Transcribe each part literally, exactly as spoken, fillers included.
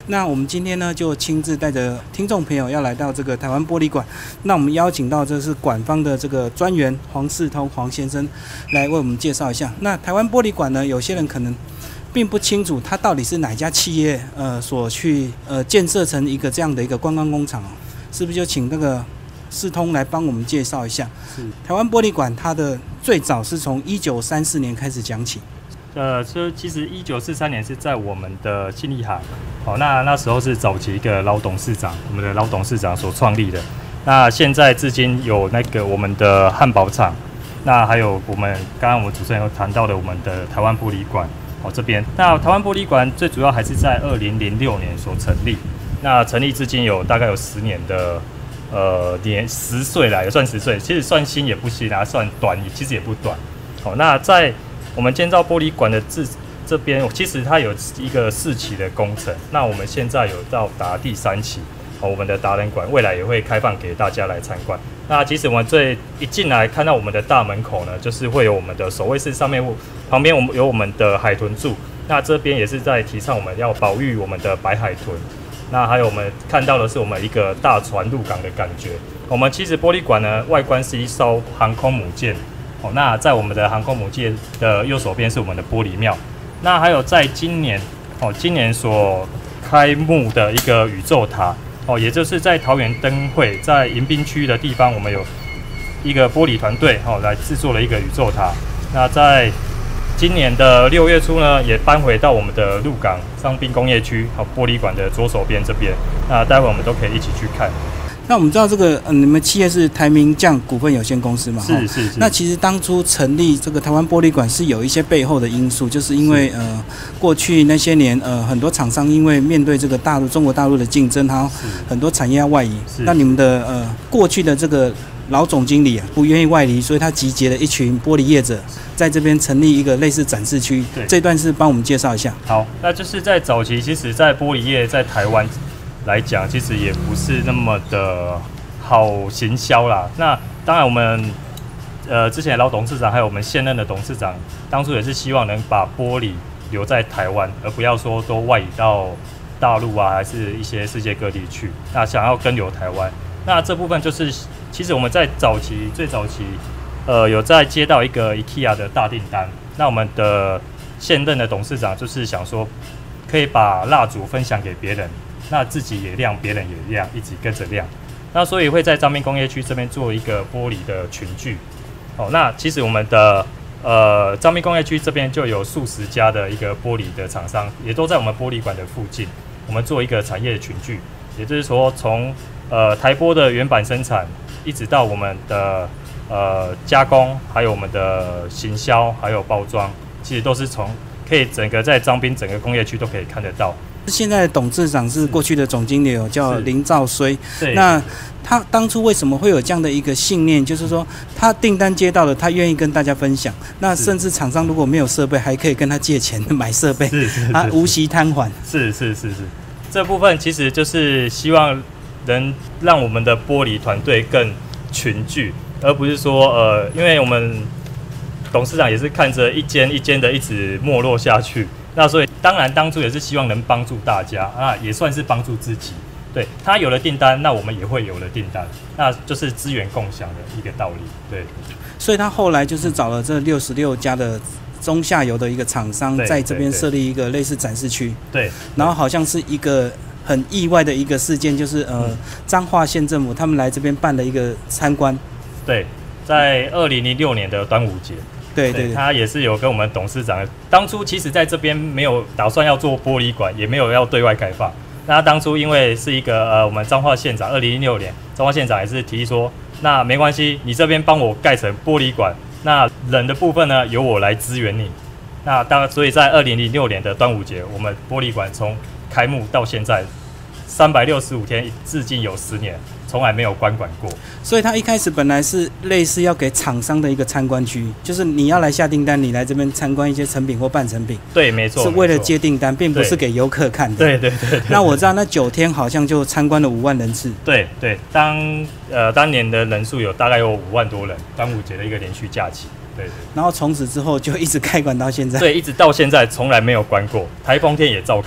那我们今天呢，就亲自带着听众朋友要来到这个台湾玻璃馆。那我们邀请到这是馆方的这个专员黄世通黄先生来为我们介绍一下。那台湾玻璃馆呢，有些人可能并不清楚它到底是哪家企业呃所去呃建设成一个这样的一个观光工厂哦，是不是就请那个世通来帮我们介绍一下？是台湾玻璃馆它的最早是从一九三四年开始讲起。 呃，这其实一九四三年是在我们的信义海，哦，那那时候是早期一个老董事长，我们的老董事长所创立的。那现在至今有那个我们的汉堡厂，那还有我们刚刚我们主持人有谈到的我们的台湾玻璃馆，哦这边。那台湾玻璃馆最主要还是在二零零六年所成立，那成立至今有大概有十年的呃年十岁啦，也算十岁，其实算新也不新啊，算短其实也不短。好，那在我们建造玻璃馆的这这边，其实它有一个四期的工程。那我们现在有到达第三期，哦，我们的达人馆未来也会开放给大家来参观。那其实我们最一进来看到我们的大门口呢，就是会有我们的守卫室，上面旁边我们有我们的海豚柱。那这边也是在提倡我们要保育我们的白海豚。那还有我们看到的是我们一个大船入港的感觉。我们其实玻璃馆呢，外观是一艘航空母舰。哦，那在我们的航空母舰的右手边是我们的玻璃庙，那还有在今年哦，今年所开幕的一个宇宙塔哦，也就是在桃园灯会在迎宾区的地方，我们有一个玻璃团队哦来制作了一个宇宙塔。那在今年的六月初呢，也搬回到我们的鹿港商滨工业区好玻璃馆的左手边这边，那待会我们都可以一起去看。 那我们知道这个，呃，你们企业是台明匠股份有限公司嘛？ 是是是。 那其实当初成立这个台湾玻璃馆是有一些背后的因素，就是因为呃，过去那些年呃，很多厂商因为面对这个大陆中国大陆的竞争，还有很多产业要外移。那你们的呃过去的这个老总经理啊，不愿意外离，所以他集结了一群玻璃业者，在这边成立一个类似展示区。对，这段是帮我们介绍一下。 好，那就是在早期，其实在玻璃业在台湾来讲，其实也不是那么的好行销啦。那当然，我们呃之前的老董事长还有我们现任的董事长，当初也是希望能把玻璃留在台湾，而不要说都外移到大陆啊，还是一些世界各地去。那想要根留台湾，那这部分就是，其实我们在早期最早期，呃有在接到一个 IKEA 的大订单，那我们的现任的董事长就是想说，可以把蜡烛分享给别人。那自己也亮，别人也亮，一起跟着亮。那所以会在彰滨工业区这边做一个玻璃的群聚。哦，那其实我们的呃彰滨工业区这边就有数十家的一个玻璃的厂商，也都在我们玻璃馆的附近。我们做一个产业的群聚，也就是说从呃台玻的原版生产，一直到我们的呃加工，还有我们的行销，还有包装，其实都是从可以整个在彰滨整个工业区都可以看得到。 现在的董事长是过去的总经理哦，叫林兆绥。那他当初为什么会有这样的一个信念？就是说，他订单接到了，他愿意跟大家分享。那甚至厂商如果没有设备，还可以跟他借钱买设备，他无息摊还。 是是是是，这部分其实就是希望能让我们的玻璃团队更群聚，而不是说呃，因为我们董事长也是看着一间一间的一直没落下去。那所以当然当初也是希望能帮助大家啊，也算是帮助自己。对，他有了订单，那我们也会有了订单，那就是资源共享的一个道理。对， 所以他后来就是找了这六十六家的中下游的一个厂商，在这边设立一个类似展示区。对，然后好像是一个很意外的一个事件，就是呃彰化县政府他们来这边办了一个参观。 对，在二零零六年的端午节。对, 对, 对，他也是有跟我们董事长，当初其实在这边没有打算要做玻璃馆，也没有要对外开放。那他当初因为是一个呃，我们彰化县长，二零零六年彰化县长也是提议说，那没关系，你这边帮我盖成玻璃馆，那人的部分呢由我来支援你。那当所以在二零零六年的端午节，我们玻璃馆从开幕到现在三百六十五天，至今有十年。从来没有关馆过， 所以他一开始本来是类似要给厂商的一个参观区，就是你要来下订单，你来这边参观一些成品或半成品。 对，没错， 是为了接订单，并不是给游客看的。 对对 对, 对, 对。 那我知道那九天好像就参观了五万人次。 对对，当呃当年的人数有大概有五万多人，端午节的一个连续假期。对对。 然后从此之后就一直开馆到现在。 对，一直到现在从来没有关过，台风天也照开。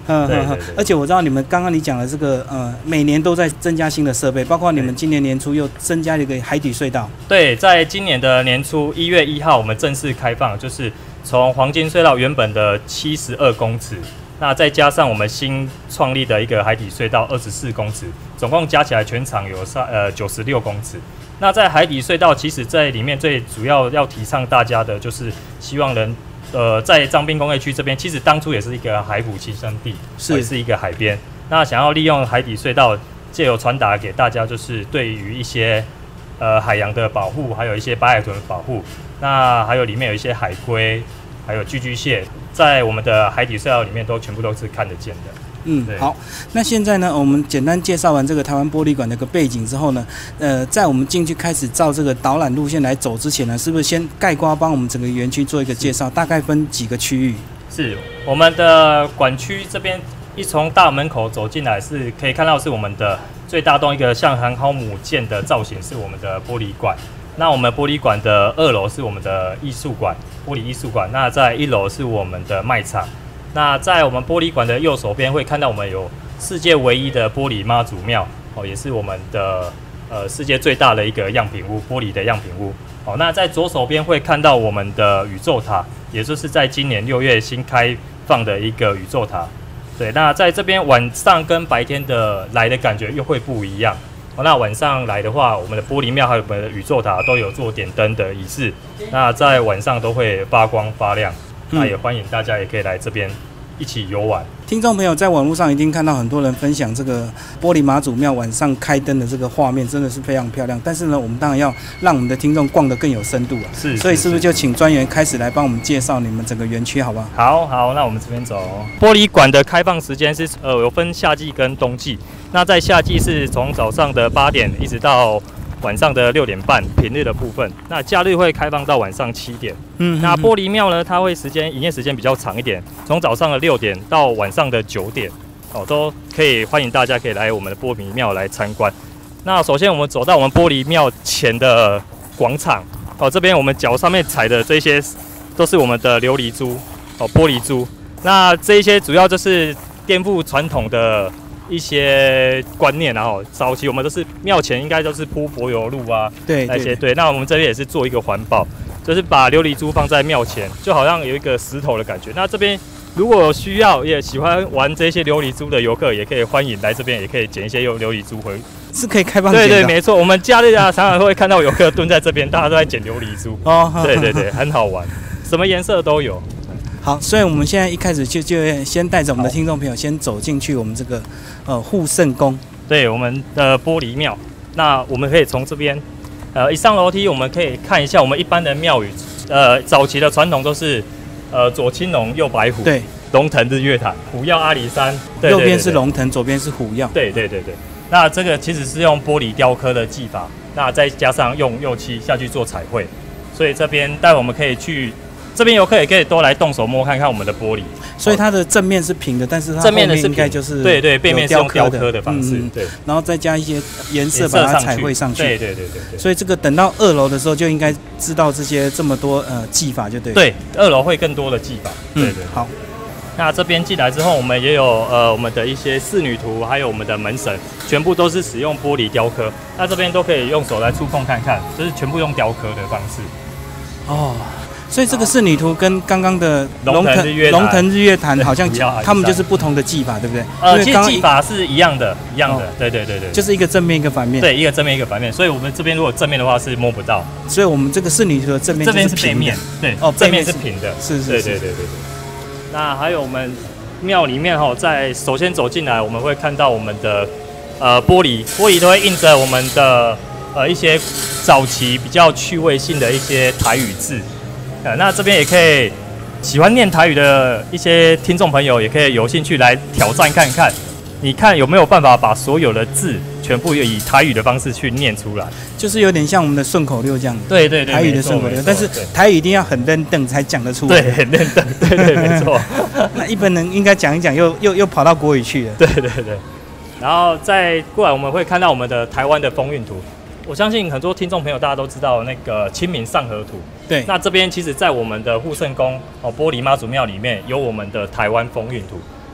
嗯嗯嗯。而且我知道你们刚刚你讲的这个呃，每年都在增加新的设备，包括你们今年年初又增加了一个海底隧道。 对，在今年的年初一月一号，我们正式开放，就是从黄金隧道原本的七十二公尺。那再加上我们新创立的一个海底隧道二十四公尺，总共加起来全长有上呃九十六公尺。那在海底隧道，其实在里面最主要要提倡大家的就是希望能呃在彰滨工业区这边，其实当初也是一个海捕栖身地，也是一个海边。那想要利用海底隧道，借由传达给大家，就是对于一些呃海洋的保护，还有一些白海豚的保护，那还有里面有一些海龟。还有寄居蟹，在我们的海底隧道里面都全部都是看得见的。 嗯，好，那现在呢，我们简单介绍完这个台湾玻璃馆的一个背景之后呢，呃，在我们进去开始照这个导览路线来走之前呢，是不是先概括帮我们整个园区做一个介绍？大概分几个区域？是， 我们的馆区这边一从大门口走进来，是可以看到是我们的最大栋一个像航空母舰的造型，是我们的玻璃馆。那我们玻璃馆的二楼是我们的艺术馆，玻璃艺术馆。那在一楼是我们的卖场。那在我们玻璃馆的右手边会看到我们有世界唯一的玻璃妈祖庙，哦，也是我们的呃世界最大的一个样品屋，玻璃的样品屋。哦，那在左手边会看到我们的宇宙塔，也就是在今年六月新开放的一个宇宙塔。对，那在这边晚上跟白天的来的感觉又会不一样。哦，那晚上来的话，我们的玻璃庙还有我们的宇宙塔都有做点灯的仪式，那在晚上都会发光发亮。嗯、那也欢迎大家也可以来这边一起游玩。 听众朋友在网络上一定看到很多人分享这个玻璃妈祖庙晚上开灯的这个画面，真的是非常漂亮。但是呢，我们当然要让我们的听众逛得更有深度啊。是，所以是不是就请专员开始来帮我们介绍你们整个园区，好不好？ 好好，那我们这边走。玻璃馆的开放时间是呃有分夏季跟冬季。那在夏季是从早上的八点一直到晚上的六点半，平日的部分。那假日会开放到晚上七点。嗯，那玻璃庙呢，它会时间营业时间比较长一点，从早上的六点到晚上的九点，哦，都可以欢迎大家可以来我们的玻璃庙来参观。那首先我们走到我们玻璃庙前的广场，哦，这边我们脚上面踩的这些都是我们的琉璃珠，哦，玻璃珠。那这一些主要就是颠覆传统的一些观念，然后早期我们都是庙前应该都是铺柏油路啊，对那些对。那我们这边也是做一个环保，就是把琉璃珠放在庙前，就好像有一个石头的感觉。那这边如果有需要也喜欢玩这些琉璃珠的游客，也可以欢迎来这边，也可以捡一些琉璃珠回。 是可以开放捡的。 对对，没错。我们假日啊，常常会看到游客蹲在这边，大家都在捡琉璃珠。哦，对对对，很好玩，什么颜色都有。 好，所以我们现在一开始就就先带着我们的听众朋友先走进去我们这个呃护圣宫， 对，我们的玻璃庙。那我们可以从这边，呃，一上楼梯，我们可以看一下我们一般的庙宇，呃，早期的传统都是呃左青龙，右白虎，对，龙腾日月潭，虎耀阿里山， 对对对对，右边是龙腾，左边是虎耀， 对对对对。那这个其实是用玻璃雕刻的技法，那再加上用釉漆下去做彩绘，所以这边待会我们可以去。这边游客也可以多来动手摸看看我们的玻璃， 所以它的正面是平的，但是它正面的是应该就是对对，背面是用雕刻的方式，嗯、对， 然后再加一些颜色把它彩绘上去， 对对对对对。 所以这个等到二楼的时候就应该知道这些这么多呃技法就对。 对，二楼会更多的技法，对对、嗯。 好， 那这边进来之后，我们也有呃我们的一些仕女图，还有我们的门神，全部都是使用玻璃雕刻。那这边都可以用手来触碰看看，就是全部用雕刻的方式。 哦。所以这个仕女图跟刚刚的龙腾龙腾日月潭好像他们就是不同的技法，对不对？ 呃，其实技法是一样的，一样的，哦、对对对对， 就是一个正面一个反面。 对，一个正面一个反面。所以我们这边如果正面的话是摸不到， 所以我们这个仕女图的正面这边是背面，对，哦，正面是平的， 是是， 对对对对对。那还有我们庙里面哈，在首先走进来，我们会看到我们的呃玻璃，玻璃都会印着我们的呃一些早期比较趣味性的一些台语字。呃，那这边也可以喜欢念台语的一些听众朋友，也可以有兴趣来挑战看看，你看有没有办法把所有的字全部以台语的方式去念出来， 就是有点像我们的顺口溜这样。 对对对， 台语的顺口溜，但是台语一定要很认真才讲得出来。 对，很认真，对对，没错。 那一般人应该讲一讲，又又又跑到国语去了。 对对对。然后再过来，我们会看到我们的台湾的风韵图。我相信很多听众朋友大家都知道那个《清明上河图》。对，那这边其实，在我们的护圣宫哦玻璃妈祖庙里面有我们的台湾风韵图。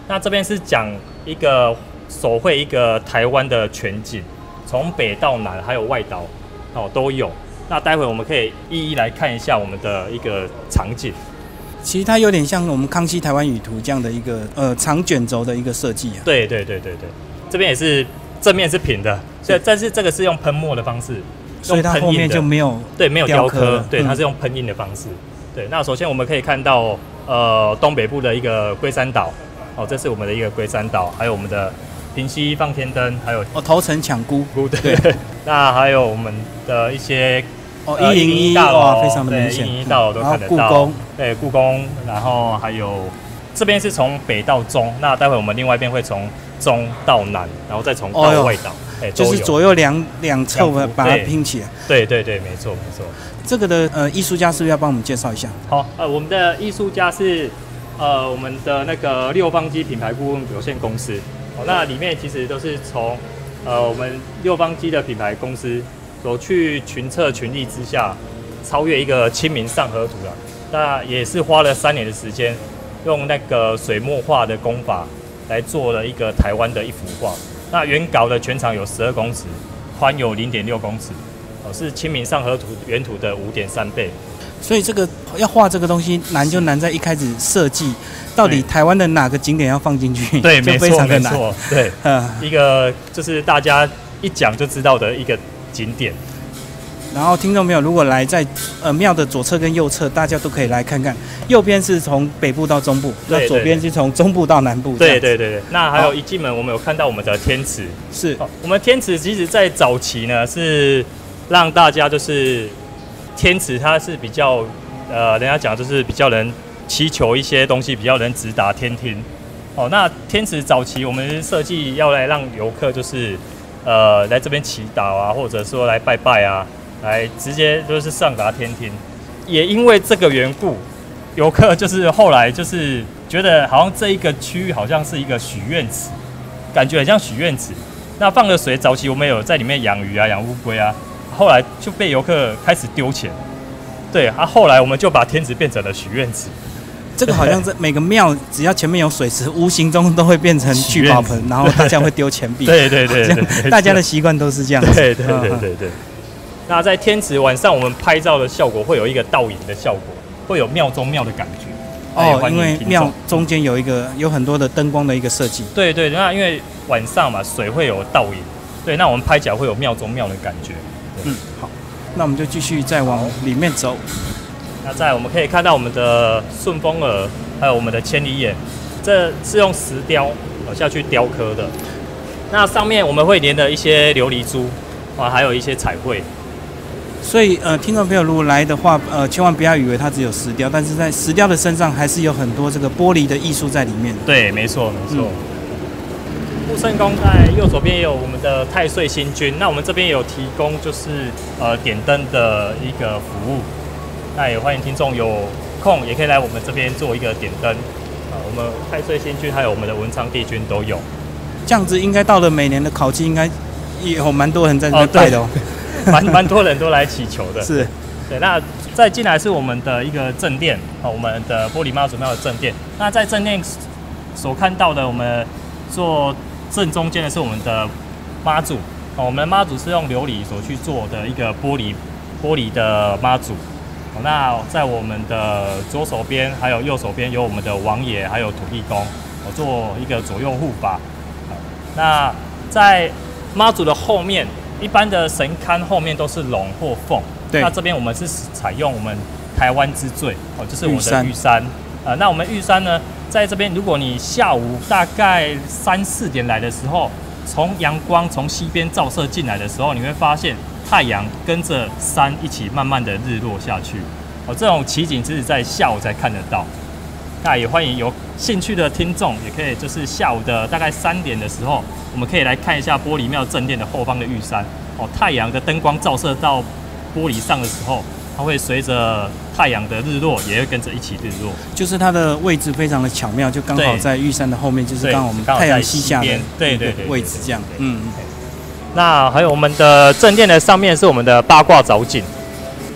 那这边是讲一个手绘一个台湾的全景，从北到南还有外岛哦都有。那待会我们可以一一来看一下我们的一个场景。 其实它有点像我们康熙台湾语图这样的一个呃长卷轴的一个设计啊。 对对对对对，这边也是正面是平的，所以但是这个是用喷墨的方式， 所以它后面就没有对没有雕刻，对， 嗯、 它是用喷印的方式。对，那首先我们可以看到呃东北部的一个龟山岛，哦，这是我们的一个龟山岛，还有我们的平溪放天灯，还有哦头城抢菇， 对，对那还有我们的一些。 哦，一零一大楼非常的明显， 一零一大楼都看得到。 故宫， 对，故宫，然后还有这边是从北到中，那待会我们另外一边会从中到南，然后再从到外岛，哎、哦， 就是左右两两侧把它拼起来。 对对对，没错没错。 这个的呃艺术家是不是要帮我们介绍一下？ 好，呃，我们的艺术家是呃我们的那个六方机品牌顾问有限公司，哦，那里面其实都是从呃我们六方机的品牌公司。所去群策群力之下，超越一个《清明上河图》了。那也是花了三年的时间，用那个水墨画的功法来做了一个台湾的一幅画。那原稿的全长有十二公尺，宽有零点六公尺，哦，是《清明上河图》原图的五点三倍。 所以这个要画这个东西难就难在一开始设计，到底台湾的哪个景点要放进去？ 对， 就非常的难。 没错，对，一个就是大家一讲就知道的一个。景点， 然后听众朋友如果来在呃庙的左侧跟右侧，大家都可以来看看。右边是从北部到中部，那左边是从中部到南部。 对对对对。那还有一进门，我们有看到我们的天池， 是、 哦、我们天池其实在早期呢是让大家就是天池它是比较呃人家讲就是比较能祈求一些东西，比较能直达天庭。哦，那天池早期我们设计要来让游客就是。呃，来这边祈祷啊，或者说来拜拜啊，来直接就是上达天庭。也因为这个缘故，游客就是后来就是觉得好像这一个区域好像是一个许愿池，感觉很像许愿池。那放了水，早期我们有在里面养鱼啊、养乌龟啊，后来就被游客开始丢钱。对啊，后来我们就把天池变成了许愿池。 这个好像是每个庙只要前面有水池，无形中都会变成聚宝盆，然后大家会丢钱币。 对对对 对, 对， 大家的习惯都是这样子。 对对对对对。那在天池晚上我们拍照的效果会有一个倒影的效果，会有庙中庙的感觉。 哦，因为庙中间有一个有很多的灯光的一个设计。 对对，那因为晚上嘛，水会有倒影，对，那我们拍起来会有庙中庙的感觉。 嗯，好，那我们就继续再往里面走。 那再我们可以看到我们的顺风耳，还有我们的千里眼，这是用石雕下去雕刻的。那上面我们会连的一些琉璃珠啊，还有一些彩绘。 所以呃，听众朋友如果来的话，呃，千万不要以为它只有石雕，但是在石雕的身上还是有很多这个玻璃的艺术在里面。 对，没错没错。护圣宫在右手边也有我们的太岁星君，那我们这边也有提供就是呃点灯的一个服务。那也欢迎听众有空也可以来我们这边做一个点灯啊，我们太岁星君还有我们的文昌帝君都有。 这样子应该到了每年的考期，应该也有蛮多人在这边拜的哦， 蛮蛮多人都来祈求的。 是， 对。那再进来是我们的一个正殿啊，我们的玻璃妈祖庙的正殿。那在正殿所看到的，我们做正中间的是我们的妈祖啊，我们的妈祖是用琉璃所去做的一个玻璃玻璃的妈祖。那在我们的左手边还有右手边有我们的王爷还有土地公，我做一个左右护法。那在妈祖的后面，一般的神龛后面都是龙或凤，那这边我们是采用我们台湾之最哦，就是我们的玉山。呃，那我们玉山呢，在这边，如果你下午大概三四点来的时候，从阳光从西边照射进来的时候，你会发现。太阳跟着山一起慢慢的日落下去，哦，这种奇景只是在下午才看得到。那也欢迎有兴趣的听众，也可以就是下午的大概三点的时候，我们可以来看一下玻璃庙正殿的后方的玉山。哦，太阳的灯光照射到玻璃上的时候，它会随着太阳的日落，也会跟着一起日落。 就是它的位置非常的巧妙，就刚好在玉山的后面，就是刚好我们太阳西下的对对对位置这样。嗯。 那还有我们的正殿的上面是我们的八卦藻井，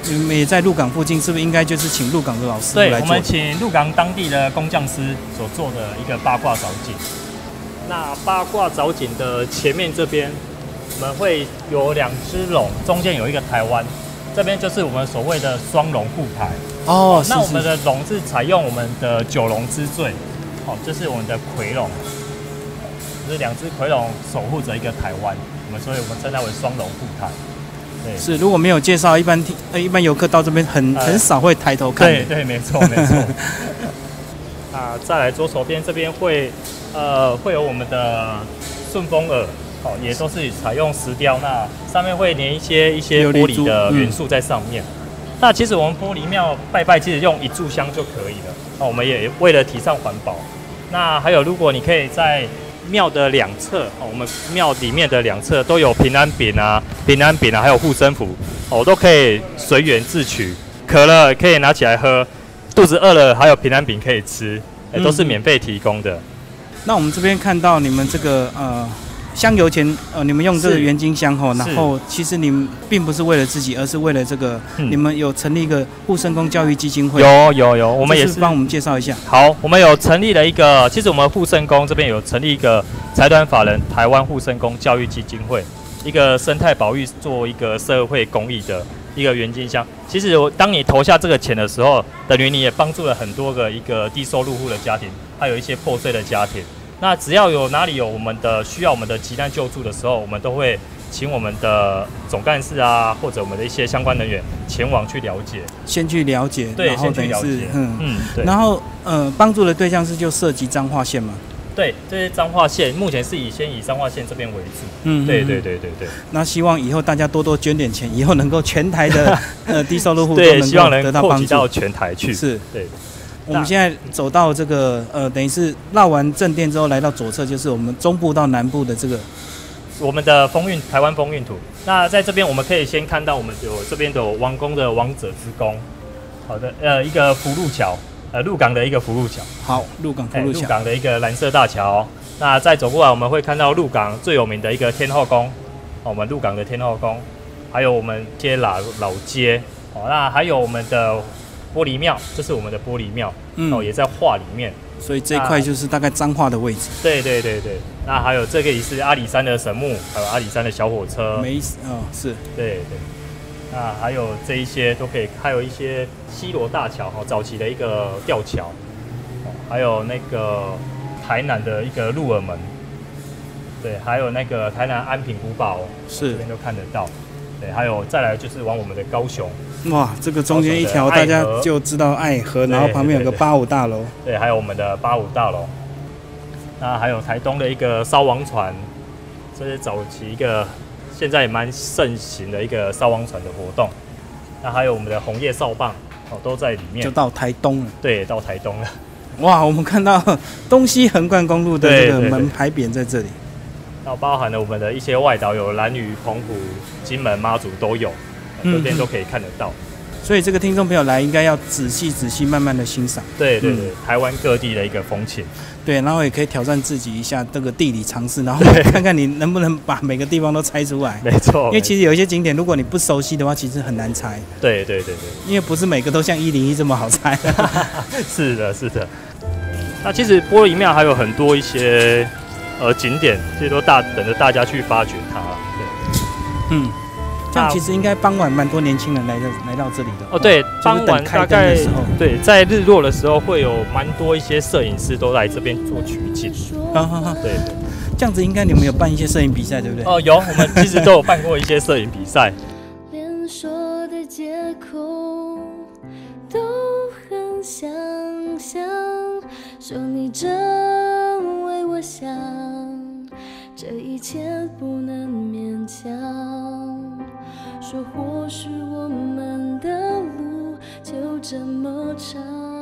你们也在鹿港附近，是不是应该就是请鹿港的老师傅来做？ 对，我们请鹿港当地的工匠师所做的一个八卦藻井。那八卦藻井的前面这边，我们会有两只龙，中间有一个台湾，这边就是我们所谓的双龙护台。 哦， 那我们的龙是采用我们的九龙之最，哦，这是我们的魁龙，就是两只魁龙守护着一个台湾，我们所以我们称它为双龙护台。对， 是如果没有介绍，一般听呃一般游客到这边很、呃、很少会抬头看。 对对，没错没错。啊，再来左手边这边会呃会有我们的顺风耳，哦，也都是采用石雕，那上面会粘一些一些玻璃的元素在上面。嗯，那其实我们玻璃庙拜拜，其实用一炷香就可以了。那我们也为了提倡环保。那还有，如果你可以在庙的两侧，我们庙里面的两侧都有平安饼啊、平安饼啊，还有护身符，哦，都可以随缘自取。渴了可以拿起来喝，肚子饿了还有平安饼可以吃，欸、都是免费提供的。 嗯。那我们这边看到你们这个呃。香油钱，呃，你们用这个原金香吼，然后其实你们并不是为了自己，而是为了这个，嗯、你们有成立一个护身公教育基金会。 有有有，我们也是帮我们介绍一下。 好，我们有成立了一个，其实我们护身公这边有成立一个财团法人台湾护身公教育基金会，一个生态保育做一个社会公益的一个原金香。其实我当你投下这个钱的时候，等于你也帮助了很多个一个低收入户的家庭，还有一些破碎的家庭。那只要有哪里有我们的需要我们的急难救助的时候，我们都会请我们的总干事啊，或者我们的一些相关人员前往去了解， 先去了解， 对， 然后等于是嗯嗯，对。 然后呃，帮助的对象是就涉及彰化县嘛？ 对，这些彰化县目前是以先以彰化县这边为主。嗯，对对对对对。 那希望以后大家多多捐点钱，以后能够全台的呃低收入户都能够得到帮助， 到全台去。 是， 对。 我们现在走到这个呃，等于是绕完正殿之后，来到左侧就是我们中部到南部的这个我们的风韵台湾风韵图。那在这边我们可以先看到我们有这边的王宫的王者之宫，好的，呃，一个福禄桥，呃，鹿港的一个福禄桥。 好，鹿港福禄桥， 鹿港的一个蓝色大桥。那再走过来，我们会看到鹿港最有名的一个天后宫，我们鹿港的天后宫，还有我们一些老老街，哦，那还有我们的玻璃庙，这是我们的玻璃庙，嗯，哦，也在画里面， 所以这一块就是大概彰化的位置。 对对对对，那还有这个也是阿里山的神木，还有阿里山的小火车， 没哦，是， 对对，那还有这一些都可以，还有一些西螺大桥哈，早期的一个吊桥，还有那个台南的一个鹿耳门，对，还有那个台南安平古堡，是这边都看得到。对，还有再来就是往我们的高雄， 哇，这个中间一条大家就知道爱河，然后旁边有个八五大楼， 对，还有我们的八五大楼。那还有台东的一个烧王船，这是早期一个现在也蛮盛行的一个烧王船的活动。那还有我们的红叶扫棒哦，都在里面。 就到台东了。 对，到台东了。 哇，我们看到东西横贯公路的这个门牌匾在这里。 那包含了我们的一些外岛，有兰屿、澎湖、金门、妈祖都有，这边都可以看得到。 所以这个听众朋友来应该要仔细仔细慢慢的欣赏。 对对对，嗯、台湾各地的一个风情。 对，然后也可以挑战自己一下这个地理常识，然后看看你能不能把每个地方都猜出来。 没错， 因为其实有一些景点，如果你不熟悉的话，其实很难猜。 对对对对， 因为不是每个都像一零一这么好猜。 是的，是的。那其实玻璃庙还有很多一些。呃，景点这些都大等着大家去发掘它。对， 嗯，这样其实应该傍晚蛮多年轻人来的来到这里的。 哦，对，傍晚大概对，在日落的时候会有蛮多一些摄影师都来这边做取景。 啊哈哈， 对对， 这样子应该你们有办一些摄影比赛，对不对？ 哦，有，我们其实都有办过一些摄影比赛。 连说的借口都很想象，说你真为我想，这一切不能勉强，说或许我们的路就这么长，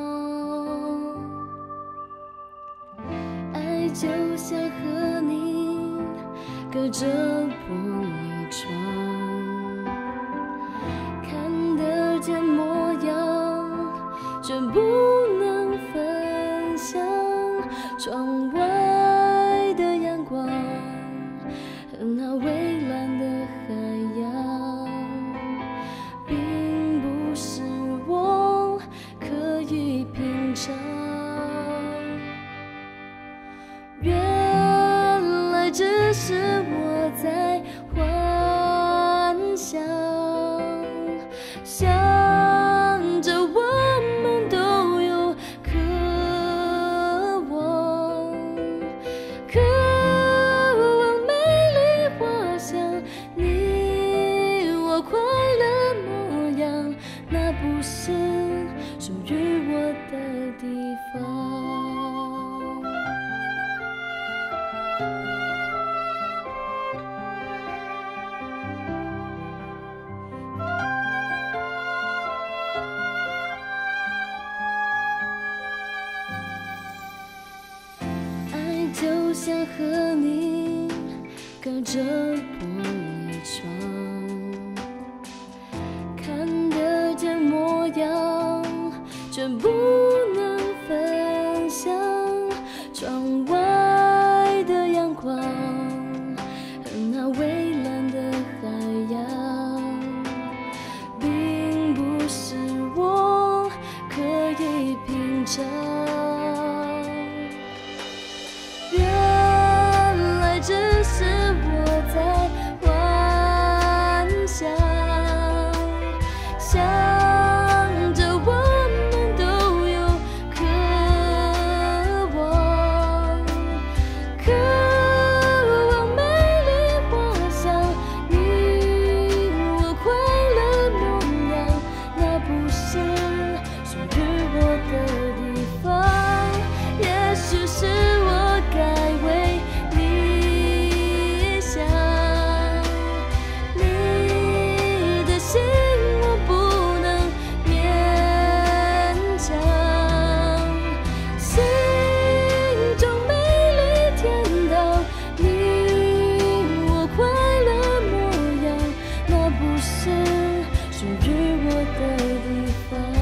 爱就像和你隔着玻璃窗，看得见模样却不能分享，窗外的阳光和那蔚蓝的海洋，并不是我在幻想，想着我们都有渴望，渴望美丽花香，你我快乐模样，那不是属于我的地方。爱就像和你隔着玻璃窗，看得见模样，却不能分享。窗外的阳光和那蔚蓝的海洋，并不是我可以品尝。原来只是我在幻想，想着我们都有渴望，渴望美丽花香，你我快乐模样，那不是属于我的地方。也许是我该为你想，你的心我不能勉强，心中美丽天堂，你我快乐模样，那不是属于我的地方，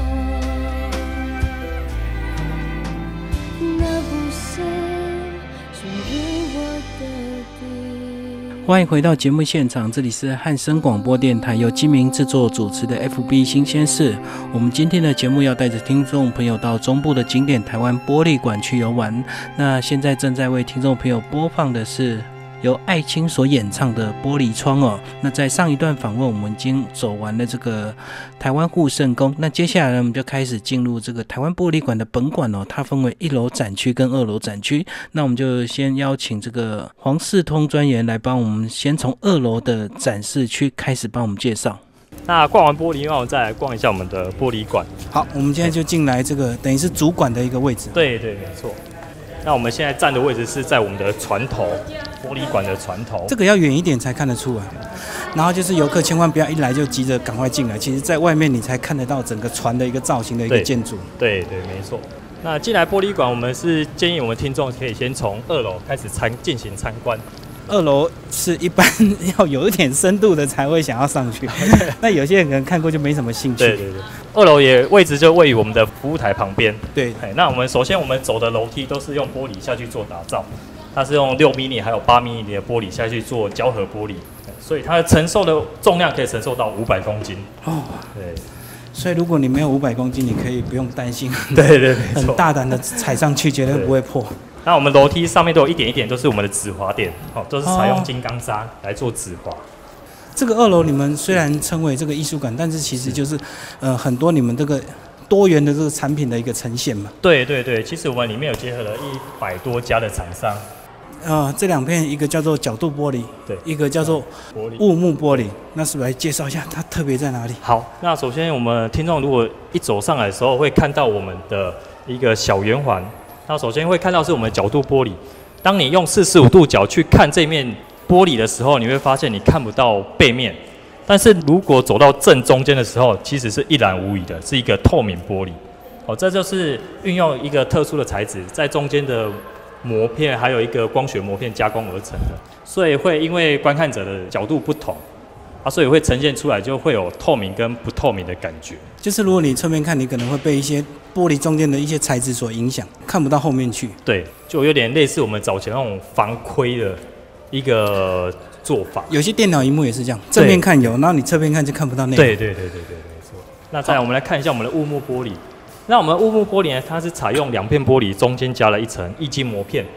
那不是属于我的地方。 欢迎回到节目现场，这里是汉声广播电台由金明制作主持的 F B 新鲜事。我们今天的节目要带着听众朋友到中部的景点台湾玻璃馆去游玩。那现在正在为听众朋友播放的是由艾青所演唱的《玻璃窗》哦。那在上一段访问，我们已经走完了这个台湾护圣宫，那接下来呢，我们就开始进入这个台湾玻璃馆的本馆哦。它分为一楼展区跟二楼展区。那我们就先邀请这个黄世通专员来帮我们，先从二楼的展示区开始帮我们介绍。 那逛完玻璃，那我们再来逛一下我们的玻璃馆。 好，我们现在就进来这个等于是主馆的一个位置。 对对，没错。那我们现在站的位置是在我们的船头，玻璃馆的船头。 这个要远一点才看得出来。然后就是游客千万不要一来就急着赶快进来，其实在外面你才看得到整个船的一个造型的一个建筑。 对 对, 对，没错。那进来玻璃馆，我们是建议我们听众可以先从二楼开始参进行参观。 二楼是一般要有一点深度的才会想要上去，那有些人可能看过就没什么兴趣。 对对对，二楼也位置就位于我们的服务台旁边。 对， 那我们首先我们走的楼梯都是用玻璃下去做打造，它是用六毫米还有八毫米的玻璃下去做胶合玻璃，所以它的承受的重量可以承受到五百公斤。哦，对。 所以如果你没有五百公斤，你可以不用担心。 对对，没错， 很大胆的踩上去，绝对不会破。 那我们楼梯上面都有一点一点，都是我们的止滑垫，哦，都是采用金刚砂来做止滑。 这个二楼你们虽然称为这个艺术馆，但是其实就是呃很多你们这个多元的这个产品的一个呈现嘛。 对对对，其实我们里面有结合了一百多家的厂商。 呃，这两片一个叫做角度玻璃， 对， 一个叫做雾幕玻璃。那是不是来介绍一下它特别在哪里？ 好，那首先我们听众如果一走上来的时候，会看到我们的一个小圆环。那首先会看到是我们的角度玻璃。当你用四十五度角去看这面玻璃的时候，你会发现你看不到背面。但是如果走到正中间的时候，其实是一览无遗的，是一个透明玻璃。哦，这就是运用一个特殊的材质，在中间的膜片还有一个光学膜片加工而成的，所以会因为观看者的角度不同。啊，所以会呈现出来就会有透明跟不透明的感觉。 就是如果你侧面看，你可能会被一些玻璃中间的一些材质所影响，看不到后面去。 对，就有点类似我们早前那种防窥的一个做法。 有些电脑萤幕也是这样，正面看有，然后你侧面看就看不到内容。 对对对对对，没错。那再来我们来看一下我们的雾幕玻璃。那我们雾幕玻璃呢，它是采用两片玻璃中间加了一层液晶膜片。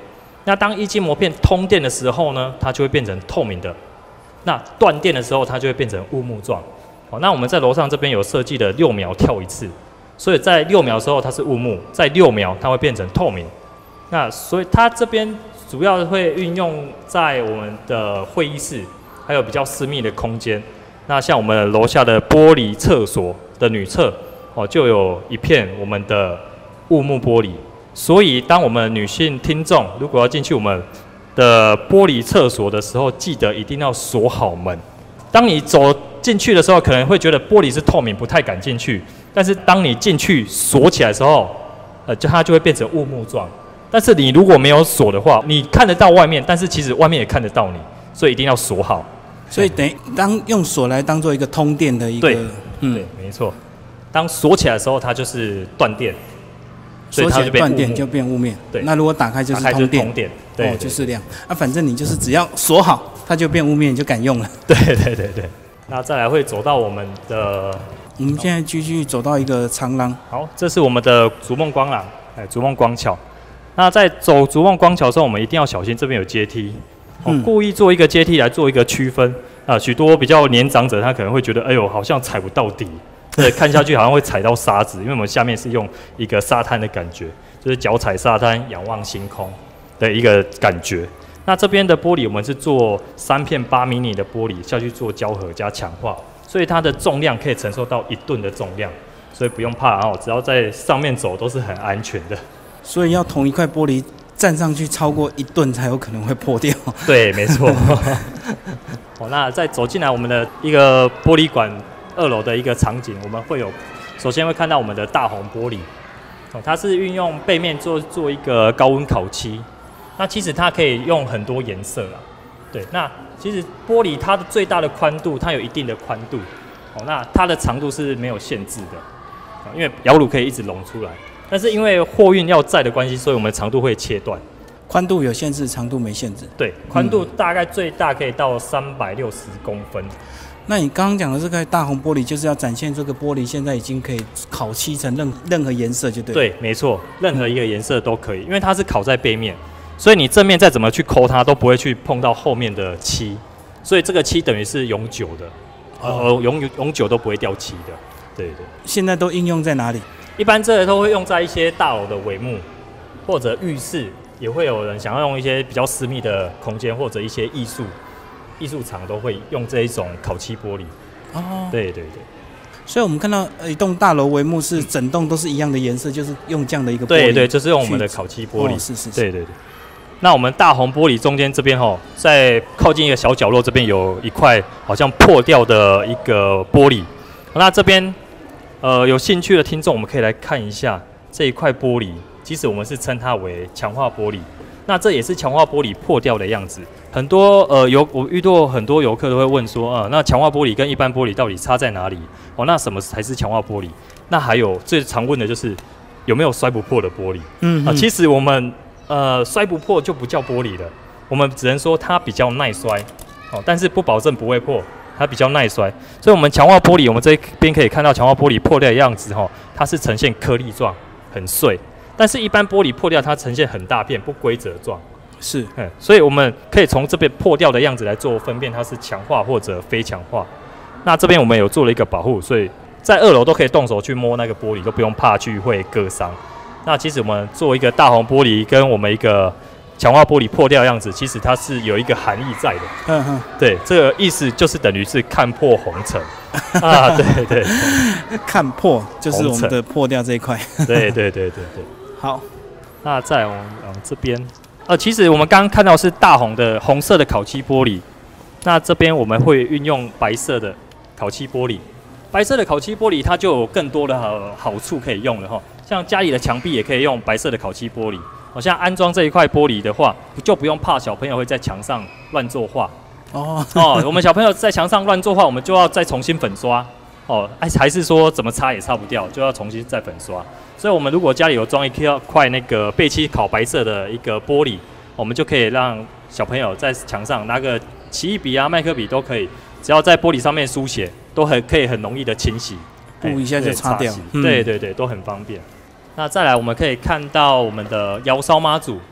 那当液晶膜片通电的时候呢，它就会变成透明的；那断电的时候，它就会变成雾幕状。好，那我们在楼上这边有设计的六秒跳一次，所以在六秒的时候它是雾幕，在六秒它会变成透明。那所以它这边主要会运用在我们的会议室，还有比较私密的空间。那像我们楼下的玻璃厕所的女厕，哦，就有一片我们的雾幕玻璃。所以当我们女性听众如果要进去我们的玻璃厕所的时候，记得一定要锁好门。当你走进去的时候，可能会觉得玻璃是透明，不太敢进去。但是当你进去锁起来的时候，呃，就它就会变成雾幕状。但是你如果没有锁的话，你看得到外面，但是其实外面也看得到你，所以一定要锁好。 所以等于当用锁来当做一个通电的一个， 对，嗯，对，没错。当锁起来的时候，它就是断电， 锁起来断电就变雾面。 对， 那如果打开就是通电， 通电，对， 哦，就是亮。啊，反正你就是只要锁好，它就变雾面，你就敢用了。 对对对对。那再来会走到我们的， 我们现在继续走到一个长廊。 好，这是我们的逐梦光廊，哎，逐梦光桥。那在走逐梦光桥的时候，我们一定要小心，这边有阶梯，哦，嗯、故意做一个阶梯来做一个区分。啊，许多比较年长者他可能会觉得，哎呦，好像踩不到底，对，看下去好像会踩到沙子，因为我们下面是用一个沙滩的感觉，就是脚踩沙滩，仰望星空的一个感觉。那这边的玻璃我们是做三片八迷你的玻璃下去做胶合加强化，所以它的重量可以承受到一吨的重量，所以不用怕哦，只要在上面走都是很安全的。 所以要同一块玻璃站上去超过一吨才有可能会破掉。 对，没错。哦，那再走进来我们的一个玻璃馆二楼的一个场景，我们会有首先会看到我们的大红玻璃，哦，它是运用背面做做一个高温烤漆。那其实它可以用很多颜色啦，对。那其实玻璃它的最大的宽度，它有一定的宽度，哦，那它的长度是没有限制的，哦，因为窑炉可以一直隆出来。但是因为货运要载的关系，所以我们长度会切断。 宽度有限制，长度没限制。 对，宽度大概最大可以到三百六十公分。 那你刚刚讲的这个大红玻璃，就是要展现这个玻璃现在已经可以烤漆成任任何颜色，就对了。 对，没错，任何一个颜色都可以，因为它是烤在背面，所以你正面再怎么去抠它，都不会去碰到后面的漆，所以这个漆等于是永久的，呃，永永久都不会掉漆的。对对。 现在都应用在哪里？ 一般这个都会用在一些大楼的帷幕，或者浴室。也会有人想要用一些比较私密的空间，或者一些艺术艺术场都会用这一种烤漆玻璃。哦，对对对。 所以我们看到一栋大楼帷幕是整栋都是一样的颜色，就是用这样的一个玻璃。 对对，就是用我们的烤漆玻璃。 哦，是是是。 对对对。那我们大红玻璃中间这边哈，在靠近一个小角落这边有一块好像破掉的一个玻璃。那这边呃有兴趣的听众，我们可以来看一下这一块玻璃。其实我们是称它为强化玻璃，那这也是强化玻璃破掉的样子。很多呃游我遇到很多游客都会问说，啊、呃，那强化玻璃跟一般玻璃到底差在哪里？哦，那什么才是强化玻璃？那还有最常问的就是有没有摔不破的玻璃？嗯啊、呃，其实我们呃摔不破就不叫玻璃了，我们只能说它比较耐摔，哦，但是不保证不会破，它比较耐摔。所以我们强化玻璃，我们这边可以看到强化玻璃破掉的样子，哈、哦，它是呈现颗粒状，很碎。但是，一般玻璃破掉，它呈现很大片、不规则状， 是， 嗯，所以我们可以从这边破掉的样子来做分辨，它是强化或者非强化。那这边我们有做了一个保护，所以在二楼都可以动手去摸那个玻璃，都不用怕去会割伤。那其实我们做一个大红玻璃跟我们一个强化玻璃破掉的样子，其实它是有一个含义在的。嗯嗯，对，这个意思就是等于是看破红尘。啊，对对， 看破就是我们的破掉这一块。 对对对对对。 好， 那再往往这边，呃，其实我们刚刚看到是大红的红色的烤漆玻璃，那这边我们会运用白色的烤漆玻璃。白色的烤漆玻璃它就有更多的好好处可以用了哈，像家里的墙壁也可以用白色的烤漆玻璃。好像安装这一块玻璃的话，就不用怕小朋友会在墙上乱作画。哦哦，我们小朋友在墙上乱作画，我们就要再重新粉刷。哦，还还是说怎么擦也擦不掉，就要重新再粉刷。所以，我们如果家里有装一块那个背漆烤白色的一个玻璃，我们就可以让小朋友在墙上拿个奇异笔啊、麦克笔都可以，只要在玻璃上面书写，都很可以很容易的清洗， 布一下就擦掉。 对对对，都很方便。那再来，我们可以看到我们的窑烧妈祖。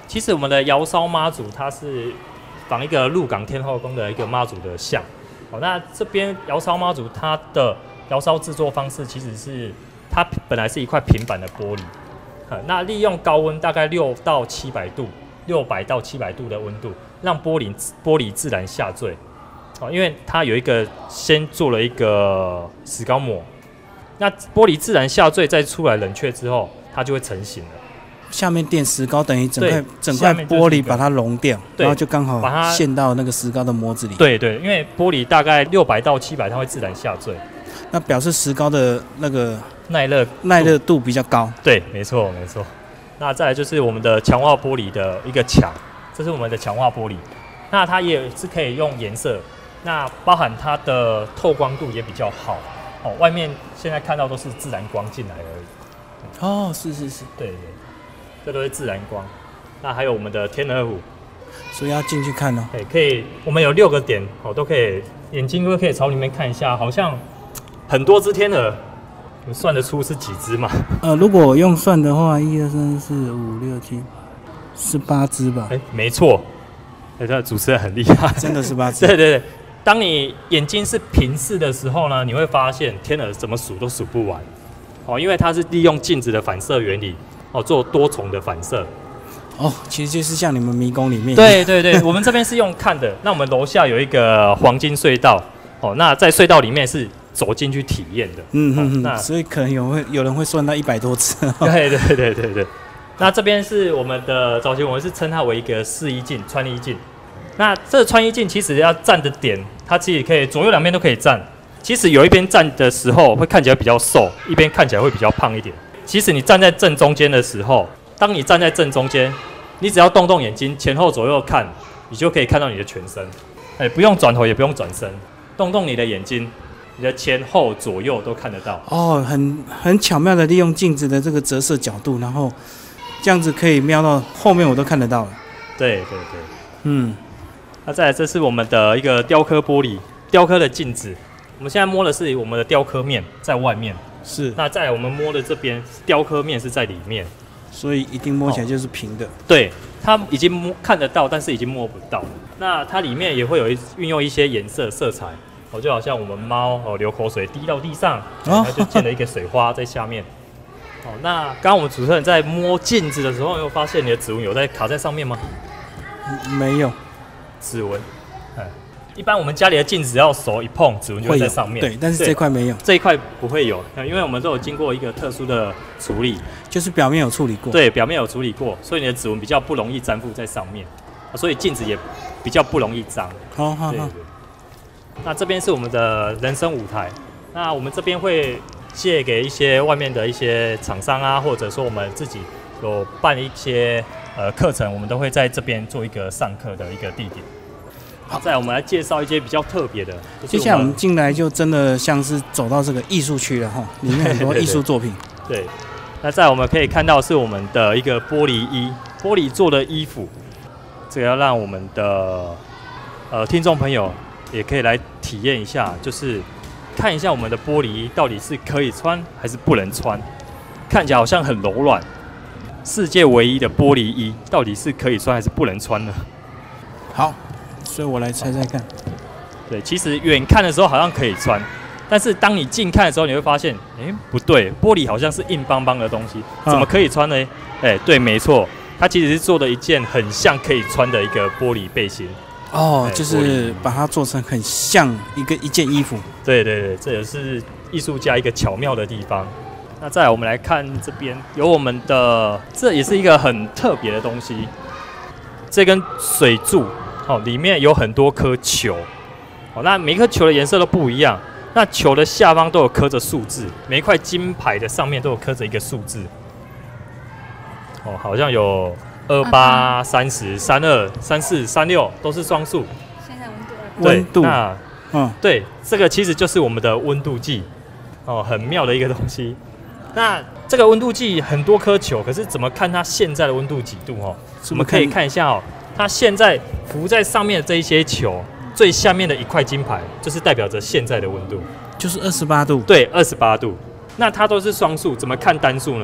其实我们的窑烧妈祖，它是仿一个鹿港天后宫的一个妈祖的像。哦，那这边窑烧妈祖，它的窑烧制作方式其实是它本来是一块平板的玻璃，呃、那利用高温大概六到七百度，六百到七百度的温度，让玻璃玻璃自然下坠。哦，因为它有一个先做了一个石膏膜，那玻璃自然下坠，再出来冷却之后，它就会成型了。 下面垫石膏，等于整块整块玻璃把它融掉，然后就刚好陷到那个石膏的模子里。 对对，因为玻璃大概六百到七百，它会自然下坠。 那表示石膏的那个耐热耐热度比较高。 对，没错没错。那再来就是我们的强化玻璃的一个墙，这是我们的强化玻璃。那它也是可以用颜色，那包含它的透光度也比较好。哦，外面现在看到都是自然光进来而已。 哦，是是是， 对对。这都是自然光，那还有我们的天鹅湖， 所以要进去看哦。 哎，可以，我们有六个点哦，都可以，眼睛都可以朝里面看一下，好像很多只天鹅，你算得出是几只吗？ 呃，如果用算的话，一二三四五六七，十八只吧。 哎，没错，哎，这主持人很厉害， 真的十八只。 对对对，当你眼睛是平视的时候呢，你会发现天鹅怎么数都数不完，哦，因为它是利用镜子的反射原理。哦，做多重的反射， 哦，其实就是像你们迷宫里面。 对对对，我们这边是用看的，那我们楼下有一个黄金隧道，哦，那在隧道里面是走进去体验的。 嗯嗯嗯，那所以可能有会有人会算到一百多次。 对对对对对，那这边是我们的早期我们是称它为一个试衣镜、穿衣镜。那这个穿衣镜其实要站的点，它其实可以左右两边都可以站。其实有一边站的时候会看起来比较瘦，一边看起来会比较胖一点。其实你站在正中间的时候，当你站在正中间，你只要动动眼睛，前后左右看，你就可以看到你的全身。哎，不用转头，也不用转身，动动你的眼睛，你的前后左右都看得到。 哦，很很巧妙的利用镜子的这个折射角度，然后这样子可以瞄到后面，我都看得到了。 对对对， 嗯。 那再来，这是我们的一个雕刻玻璃，雕刻的镜子。我们现在摸的是我们的雕刻面在外面。 是， 那在我们摸的这边雕刻面是在里面， 所以一定摸起来就是平的。哦、 对，它已经摸看得到，但是已经摸不到。那它里面也会有一运用一些颜色色彩，哦，就好像我们猫哦流口水滴到地上，哦、它就溅了一个水花在下面。哦，那刚刚我们主持人在摸镜子的时候，有发现你的指纹有在卡在上面吗？ 没有， 指纹。一般我们家里的镜子只要手一碰，指纹就会在上面。 对，但是这块没有， 这一块不会有，因为我们都有经过一个特殊的处理， 就是表面有处理过。 对，表面有处理过，所以你的指纹比较不容易粘附在上面，所以镜子也比较不容易脏。 好好好。 那这边是我们的人生舞台，那我们这边会借给一些外面的一些厂商啊，或者说我们自己有办一些呃课程，我们都会在这边做一个上课的一个地点。好，再来我们来介绍一些比较特别的。 接下来我们进来就真的像是走到这个艺术区了哈，里面很多艺术作品。 对, 对, 对，那再来我们可以看到是我们的一个玻璃衣，玻璃做的衣服，这个要让我们的呃听众朋友也可以来体验一下，就是看一下我们的玻璃衣到底是可以穿还是不能穿，看起来好像很柔软。世界唯一的玻璃衣到底是可以穿还是不能穿呢？ 好。所以我来猜猜看， 对，其实远看的时候好像可以穿，但是当你近看的时候，你会发现，哎、欸，不对，玻璃好像是硬邦邦的东西，怎么可以穿呢？哎、欸，对，没错，它其实是做的一件很像可以穿的一个玻璃背心。 哦，欸、就是把它做成很像一个一件衣服。 对对对，这也是艺术家一个巧妙的地方。那再来，我们来看这边有我们的，这也是一个很特别的东西，这根水柱。哦，里面有很多颗球，哦，那每一颗球的颜色都不一样，那球的下方都有刻着数字，每一块金牌的上面都有刻着一个数字，哦，好像有二八、三十、三二、三四、三六，都是双数。 现在温度二。 温度， 那， 嗯， 对，这个其实就是我们的温度计，哦，很妙的一个东西。那这个温度计很多颗球，可是怎么看它现在的温度几度？哦，我们可以看一下哦。它现在浮在上面的这一些球，最下面的一块金牌，就是代表着现在的温度， 就是二十八度。 对，二十八度。那它都是双数，怎么看单数呢？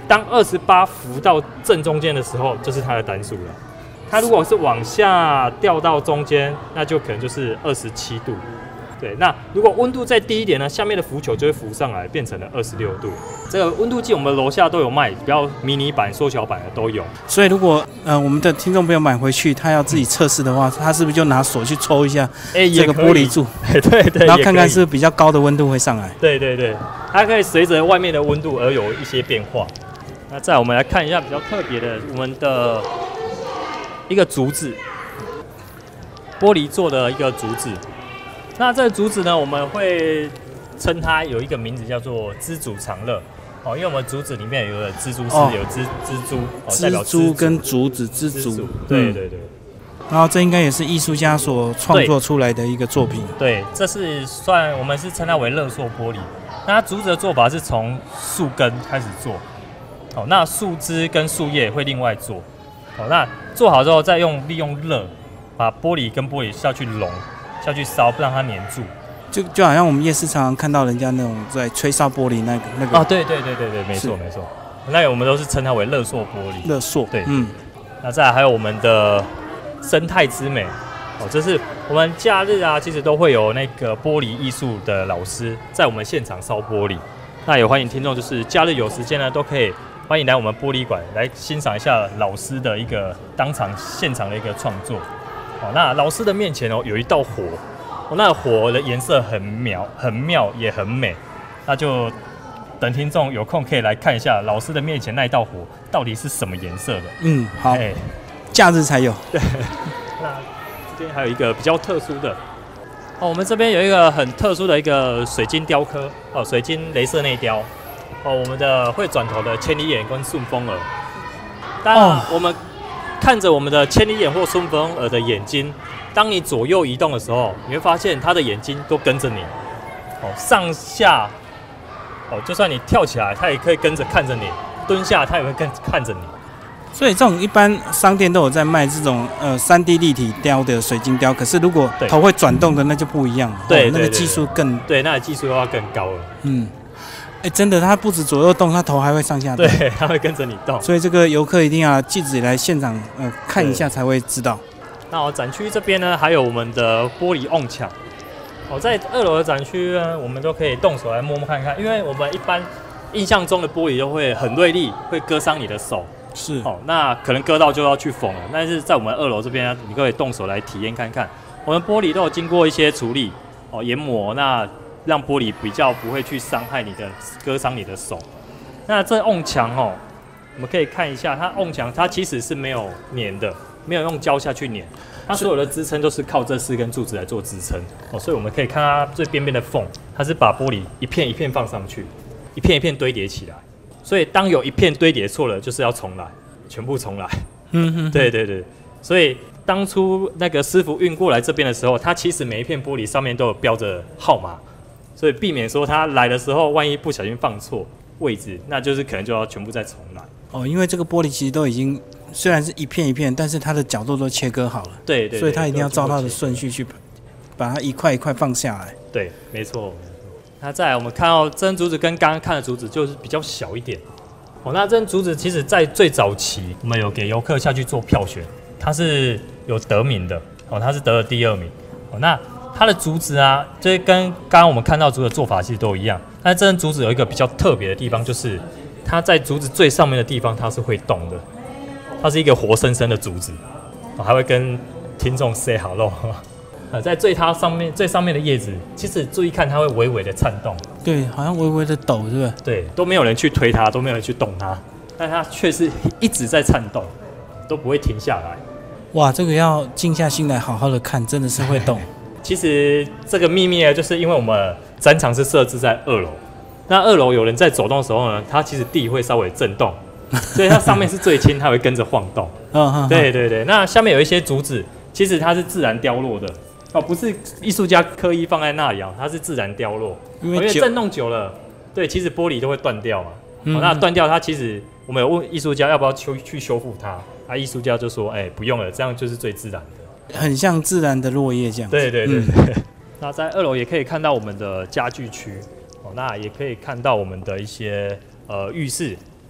当二十八浮到正中间的时候，就是它的单数了。它如果是往下掉到中间，那就可能就是二十七度。对，那如果温度再低一点呢，下面的浮球就会浮上来，变成了二十六度。这个温度计我们楼下都有卖，比较迷你版、缩小版的都有。 所以如果呃我们的听众朋友买回去，他要自己测试的话，他是不是就拿手去抽一下这个玻璃柱？ 欸、对 对, 对， 然后看看是不是比较高的温度会上来。 对对对，它可以随着外面的温度而有一些变化。那再我们来看一下比较特别的，我们的一个竹子，玻璃做的一个竹子。那这个竹子呢，我们会称它有一个名字叫做知足常乐哦，因为我们竹子里面有个蜘蛛丝，哦、有蜘蜘蛛，哦、代表蜘蛛跟竹子，知足。 对对对。 然后这应该也是艺术家所创作出来的一个作品。 对，这是算我们是称它为乐塑玻璃。那它竹子的做法是从树根开始做，哦，那树枝跟树叶会另外做，哦，那做好之后再用利用热把玻璃跟玻璃下去熔。下去烧，不让它粘住， 就就好像我们夜市常常看到人家那种在吹烧玻璃那个那个。 哦，对对对对对，没错没错，那个我们都是称它为乐塑玻璃。 乐塑， 对，嗯。那再来还有我们的生态之美，哦，这是我们假日啊，其实都会有那个玻璃艺术的老师在我们现场烧玻璃。那也欢迎听众，就是假日有时间呢，都可以欢迎来我们玻璃馆来欣赏一下老师的一个当场现场的一个创作。哦，那老师的面前哦有一道火，哦，那火的颜色很妙，很妙也很美。那就等听众有空可以来看一下老师的面前那一道火到底是什么颜色的。 嗯，好， 欸、 假日才有。 对，那这边还有一个比较特殊的，哦，我们这边有一个很特殊的一个水晶雕刻，哦，水晶雷射内雕，哦，我们的会转头的千里眼跟顺风耳。当然，我们看着我们的千里眼或顺风耳的眼睛，当你左右移动的时候，你会发现它的眼睛都跟着你，哦，上下，哦，就算你跳起来，它也可以跟着看着你；蹲下，它也会跟看着你。 所以这种一般商店都有在卖这种呃三 D 立体雕的水晶雕，可是如果头会转动的那就不一样了， 对， 哦、那个技术更对，那个技术要更高了。 嗯。哎，真的，它不止左右动，它头还会上下动。 对，它会跟着你动。 所以这个游客一定要记得来现场呃看一下才会知道。 那我展区这边呢，还有我们的玻璃瓮墙。哦，在二楼的展区呢，我们都可以动手来摸摸看看，因为我们一般印象中的玻璃都会很锐利，会割伤你的手。 是。 哦，那可能割到就要去缝了。但是在我们二楼这边呢，你可以动手来体验看看。我们玻璃都有经过一些处理，哦，研磨那。让玻璃比较不会去伤害你的、割伤你的手。那这瓮墙哦，我们可以看一下，它瓮墙它其实是没有粘的，没有用胶下去粘，它所有的支撑都是靠这四根柱子来做支撑哦。所以我们可以看它最边边的缝，它是把玻璃一片一片放上去，一片一片堆叠起来。所以当有一片堆叠错了，就是要重来，全部重来。嗯哼，对对对。所以当初那个师傅运过来这边的时候，它其实每一片玻璃上面都有标着号码。所以避免说他来的时候，万一不小心放错位置，那就是可能就要全部再重来。 哦，因为这个玻璃其实都已经虽然是一片一片，但是它的角度都切割好了。 对 对, 对。 所以它一定要照它的顺序去把它一块一块放下来。 对，没错。那再来，我们看到这根竹子跟刚刚看的竹子就是比较小一点。哦，那这根竹子其实在最早期，我们有给游客下去做票选，它是有得名的。哦，它是得了第二名。哦，那。它的竹子啊，就跟刚刚我们看到竹子的做法其实都一样，但是这根竹子有一个比较特别的地方，就是它在竹子最上面的地方它是会动的，它是一个活生生的竹子，还会跟听众 say hello。在最它上面最上面的叶子，其实注意看它会微微的颤动， 对，好像微微的抖，是不是？ 对，都没有人去推它，都没有人去动它，但它却是一直在颤动，都不会停下来。 哇，这个要静下心来好好的看，真的是会动。 其实这个秘密呢，就是因为我们展场是设置在二楼，那二楼有人在走动的时候呢，它其实地会稍微震动，所以它上面是最轻，它会跟着晃动。嗯，对对对。那下面有一些竹子，其实它是自然凋落的哦，不是艺术家刻意放在那里啊，它是自然凋落。因为震动久了，对，其实玻璃都会断掉嘛。嗯、哦，那断掉它其实我们有问艺术家要不要修去修复它，啊，艺术家就说，哎、欸，不用了，这样就是最自然的。 很像自然的落叶这样。 对对对对。嗯、那在二楼也可以看到我们的家具区，哦，那也可以看到我们的一些呃浴室，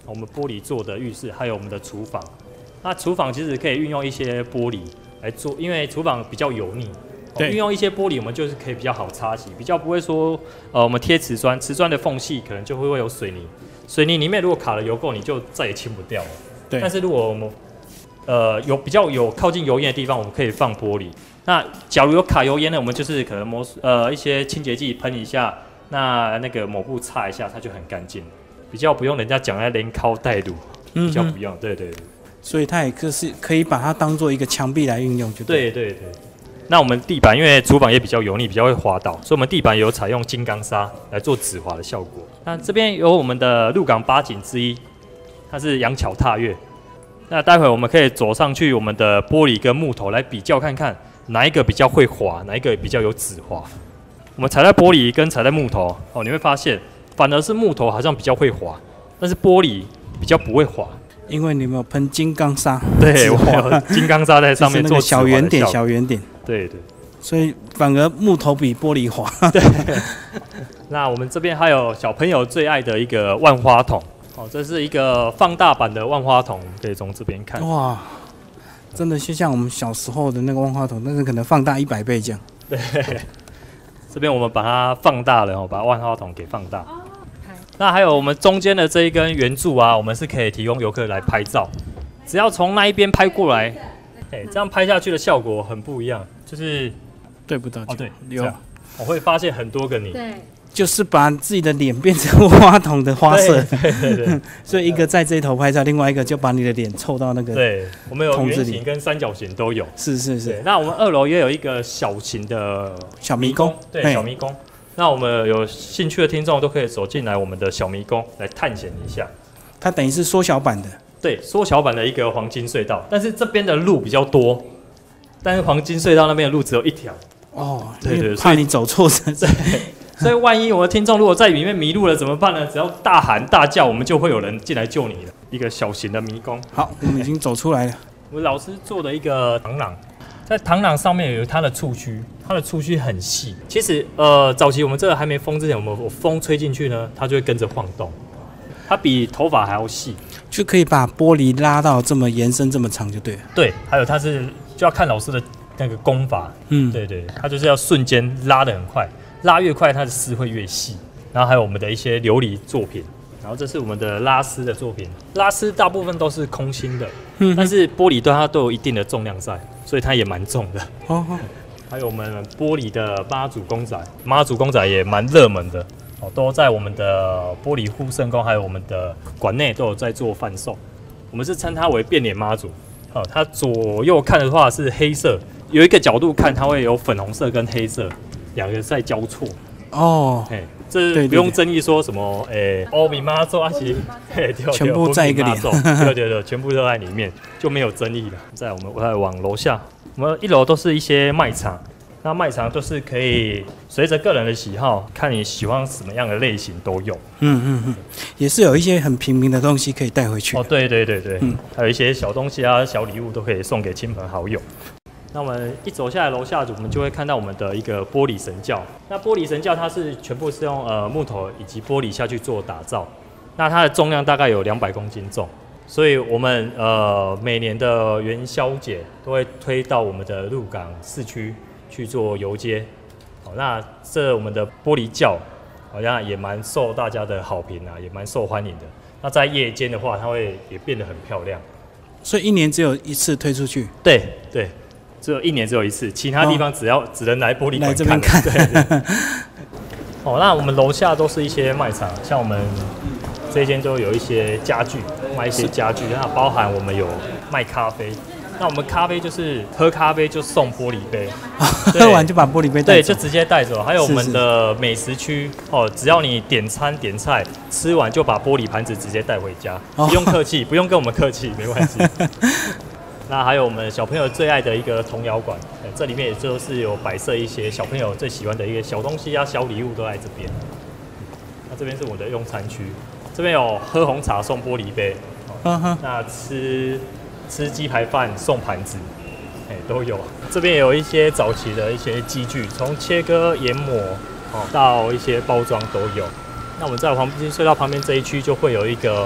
我们玻璃做的浴室，还有我们的厨房。那厨房其实可以运用一些玻璃来做，因为厨房比较油腻， 对， 运用一些玻璃，我们就是可以比较好擦洗，比较不会说，呃，我们贴瓷砖，瓷砖的缝隙可能就会会有水泥，水泥里面如果卡了油垢，你就再也清不掉了。 对。 但是如果我们呃有比较有靠近油烟的地方，我们可以放玻璃。那假如有卡油烟呢，我们就是可能抹呃一些清洁剂喷一下，那那个抹布擦一下，它就很干净，比较不用人家讲在连敲带卤，比较不用，嗯、对对对。 所以它也就是可以把它当做一个墙壁来运用就对， 对对对。那我们地板因为厨房也比较油腻，比较会滑倒，所以我们地板有采用金刚砂来做止滑的效果。那这边有我们的鹿港八景之一，它是杨巧踏月。那待会我们可以走上去我们的玻璃跟木头来比较看看，哪一个比较会滑，哪一个比较有止滑。我们踩在玻璃跟踩在木头哦，你会发现反而是木头好像比较会滑，但是玻璃比较不会滑。因为你们有喷金刚砂， 对，我有金刚砂在上面做小圆点，小圆点， 对对， 所以反而木头比玻璃滑。 对，那我们这边还有小朋友最爱的一个万花筒，哦，这是一个放大版的万花筒，可以从这边看。哇， 真的就像我们小时候的那个万花筒，但是可能放大一百倍这样。 对，这边我们把它放大了，哦，把万花筒给放大。那还有我们中间的这一根圆柱啊，我们是可以提供游客来拍照，只要从那一边拍过来，哎、欸，这样拍下去的效果很不一样，就是对不到哦，对，有，我会发现很多个你， 对， 就是把自己的脸变成花筒的花色， 对对 对, 对， 所以一个在这一头拍照，另外一个就把你的脸凑到那个， 对，我们有圆形跟三角形都有， 是是是。 那我们二楼也有一个小型的小迷宫， 对，小迷宫。那我们有兴趣的听众都可以走进来我们的小迷宫来探险一下。 它等于是缩小版的， 对，缩小版的一个黄金隧道，但是这边的路比较多，但是黄金隧道那边的路只有一条。 哦， 对 对, 对， 怕你走错车。 对，所以万一我的听众如果在里面迷路了怎么办呢？只要大喊大叫，我们就会有人进来救你了。一个小型的迷宫。 好，我们已经走出来了。 我老师做的一个螳螂。在螳螂上面有它的触须，它的触须很细。其实，呃，早期我们这个还没封之前，我们我风吹进去呢，它就会跟着晃动。它比头发还要细， 就可以把玻璃拉到这么延伸这么长就对了。 对，还有它是就要看老师的那个功法。嗯，对对，它就是要瞬间拉得很快，拉越快它的丝会越细。然后还有我们的一些琉璃作品，然后这是我们的拉丝的作品。拉丝大部分都是空心的，嗯、但是玻璃端它都有一定的重量在。所以它也蛮重的。哦哦，还有我们玻璃的妈祖公仔，妈祖公仔也蛮热门的哦，都在我们的玻璃护圣宫还有我们的馆内都有在做贩售。我们是称它为变脸妈祖。哦，它左右看的话是黑色，有一个角度看它会有粉红色跟黑色两个在交错。哦，哎，这不用争议说什么，哎，欧米妈祖啊，其全部在一个脸， 对对对，全部都在里面，就没有争议了。在我们我再往楼下，我们一楼都是一些卖场，那卖场都是可以随着个人的喜好，看你喜欢什么样的类型都有。 嗯嗯嗯，也是有一些很平民的东西可以带回去。 哦，对对对对，嗯，还有一些小东西啊、小礼物都可以送给亲朋好友。那我们一走下来楼下，我们就会看到我们的一个玻璃神教。那玻璃神教它是全部是用呃木头以及玻璃下去做打造，那它的重量大概有两百公斤重，所以我们呃每年的元宵节都会推到我们的鹿港市区去做游街。好，那这我们的玻璃教好像也蛮受大家的好评啊，也蛮受欢迎的。那在夜间的话，它会也变得很漂亮。 所以一年只有一次推出去？ 对对。只有一年只有一次，其他地方只要、哦、只能来玻璃馆看。 来这边看。 对对哦，那我们楼下都是一些卖场，像我们这一间都有一些家具，卖一些家具，那包含我们有卖咖啡。那我们咖啡就是喝咖啡就送玻璃杯， 喝完就把玻璃杯带走。 对，就直接带走。还有我们的美食区哦，只要你点餐点菜，吃完就把玻璃盘子直接带回家，哦、不用客气，不用跟我们客气，没关系。那还有我们小朋友最爱的一个童谣馆，这里面也就是有摆设一些小朋友最喜欢的一个小东西啊、小礼物都在这边。那这边是我的用餐区，这边有喝红茶送玻璃杯，哦、那吃吃鸡排饭送盘子，哎都有。这边也有一些早期的一些机具，从切割、研磨哦到一些包装都有。那我们在黄金隧道旁边这一区就会有一个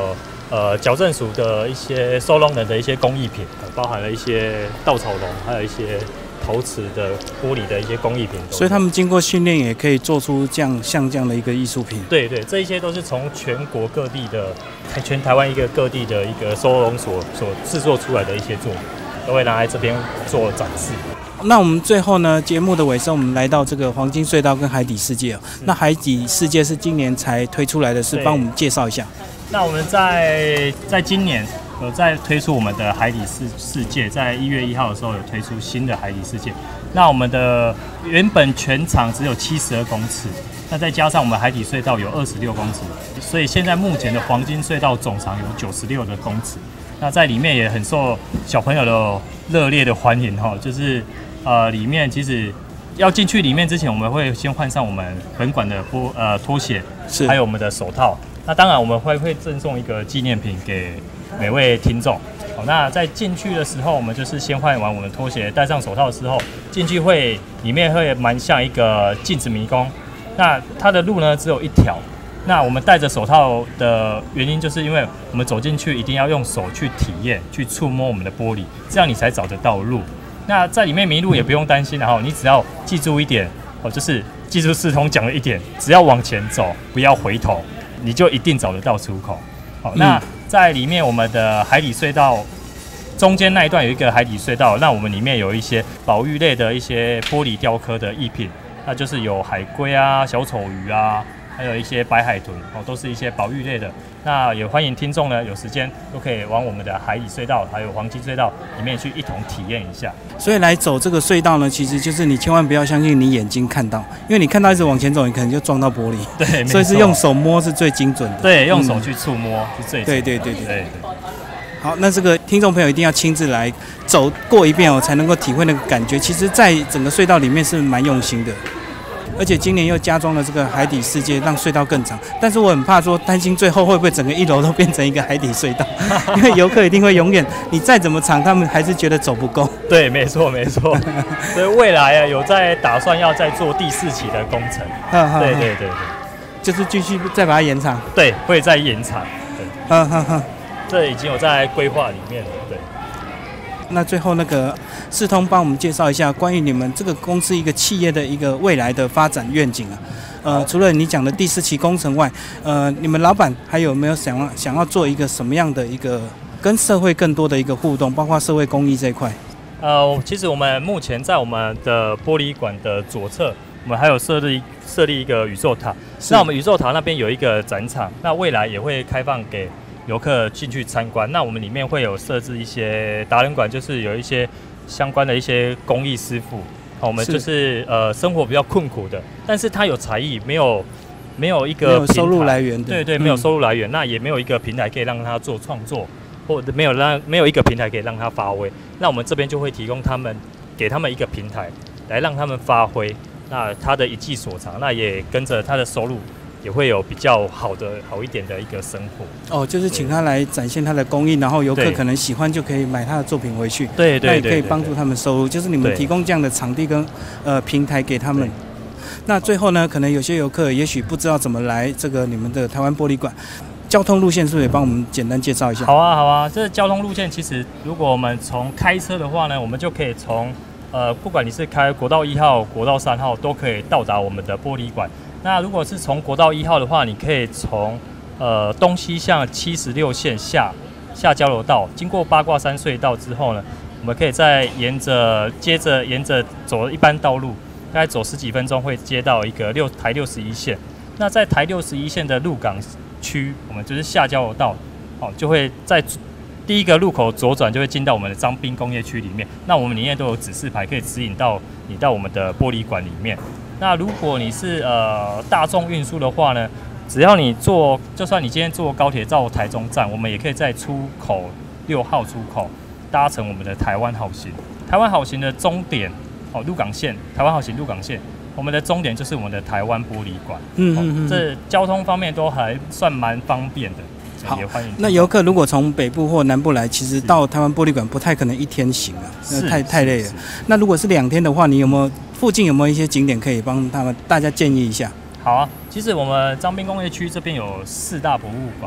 呃矫正署的一些收容人的一些工艺品，呃、包含了一些稻草龙，还有一些陶瓷的玻璃的一些工艺品。 所以他们经过训练也可以做出这样像这样的一个艺术品。 对对，这一些都是从全国各地的全台湾一个各地的一个收容所所制作出来的一些作品，都会拿来这边做展示。 那我们最后呢，节目的尾声，我们来到这个黄金隧道跟海底世界、哦。那海底世界是今年才推出来的是，帮我们介绍一下。 那我们在在今年有在推出我们的海底世世界，在一月一号的时候有推出新的海底世界。那我们的原本全长只有七十二公尺，那再加上我们海底隧道有二十六公尺，所以现在目前的黄金隧道总长有九十六的公尺。那在里面也很受小朋友的热烈的欢迎哈，就是呃里面其实要进去里面之前，我们会先换上我们本馆的波呃拖鞋，还有我们的手套。那当然我们会会赠送一个纪念品给每位听众。好，那在进去的时候，我们就是先换完我们拖鞋，戴上手套之后，进去会里面会蛮像一个镜子迷宫。那它的路呢只有一条。那我们戴着手套的原因，就是因为我们走进去一定要用手去体验、去触摸我们的玻璃，这样你才找得到路。那在里面迷路也不用担心，然后你只要记住一点哦，就是技术系统讲了一点，只要往前走，不要回头，你就一定找得到出口。好，那在里面我们的海底隧道中间那一段有一个海底隧道，那我们里面有一些保育类的一些玻璃雕刻的艺品，那就是有海龟啊、小丑鱼啊。还有一些白海豚哦，都是一些保育类的。那也欢迎听众呢，有时间都可以往我们的海底隧道还有黄金隧道里面去一同体验一下。 所以来走这个隧道呢，其实就是你千万不要相信你眼睛看到，因为你看到一直往前走，你可能就撞到玻璃。 对， 所以是用手摸是最精准的。 对，用手去触摸、嗯、是最对对对对对对。 好，那这个听众朋友一定要亲自来走过一遍哦，才能够体会那个感觉。其实，在整个隧道里面是蛮用心的。而且今年又加装了这个海底世界，让隧道更长。但是我很怕说，担心最后会不会整个一楼都变成一个海底隧道，因为游客一定会永远，你再怎么长，他们还是觉得走不够。 对，没错没错。所以未来啊，有在打算要再做第四期的工程。对对对对， 就是继续再把它延长。 对，会再延长。对， 嗯哼哼， 这已经有在规划里面了。对。 那最后那个世通帮我们介绍一下关于你们这个公司一个企业的一个未来的发展愿景啊。呃，除了你讲的第四期工程外，呃，你们老板还有没有想要想要做一个什么样的一个跟社会更多的一个互动，包括社会公益这一块？ 呃，其实我们目前在我们的玻璃馆的左侧，我们还有设立设立一个宇宙塔。那我们宇宙塔那边有一个展场，那未来也会开放给游客进去参观。那我们里面会有设置一些达人馆，就是有一些相关的一些工艺师傅。好，我们就是呃生活比较困苦的，但是他有才艺，没有没有一个没有收入来源的， 对对，没有收入来源，嗯、那也没有一个平台可以让他做创作，或者没有让没有一个平台可以让他发挥。那我们这边就会提供他们，给他们一个平台，来让他们发挥。那他的一技所长，那也跟着他的收入。也会有比较好的好一点的一个生活哦，就是请他来展现他的工艺，然后游客可能喜欢就可以买他的作品回去， 对对对， 那也可以帮助他们收入。就是你们提供这样的场地跟呃平台给他们。那最后呢，可能有些游客也许不知道怎么来这个你们的台湾玻璃馆，交通路线是不是也帮我们简单介绍一下？ 好啊好啊，这交通路线其实如果我们从开车的话呢，我们就可以从呃不管你是开国道一号、国道三号，都可以到达我们的玻璃馆。那如果是从国道一号的话，你可以从呃东西向七十六线下下交流道，经过八卦山隧道之后呢，我们可以再沿着接着沿着走一般道路，大概走十几分钟会接到一个六台六十一线。那在台六十一线的鹿港区，我们就是下交流道，哦，就会在第一个路口左转就会进到我们的彰滨工业区里面。那我们里面都有指示牌可以指引到你到我们的玻璃馆里面。那如果你是呃大众运输的话呢，只要你坐，就算你今天坐高铁到台中站，我们也可以在出口六号出口搭乘我们的台湾好行。台湾好行的终点哦，鹿港线，台湾好行鹿港线，我们的终点就是我们的台湾玻璃馆。嗯嗯嗯，这交通方面都还算蛮方便的。 好，那游客如果从北部或南部来，其实到台湾玻璃馆不太可能一天行啊，那太太累了。那如果是两天的话，你有没有附近有没有一些景点可以帮他们大家建议一下？ 好啊，其实我们彰滨工业区这边有四大博物馆，